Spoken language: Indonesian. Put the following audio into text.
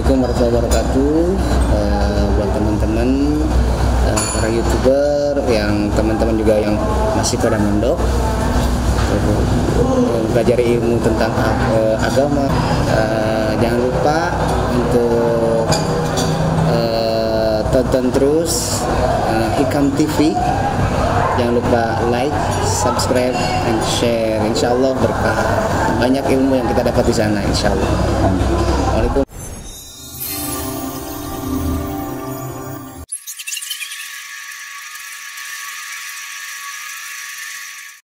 Assalamualaikum warahmatullahi wabarakatuh. Buat teman-teman para YouTuber, yang teman-teman juga yang masih pada mondok, belajar ilmu tentang agama, jangan lupa untuk tonton terus Hikam TV. Jangan lupa like, subscribe, and share. Insya Allah berkah, banyak ilmu yang kita dapat di sana. Insya Allah. Waalaikumsalam.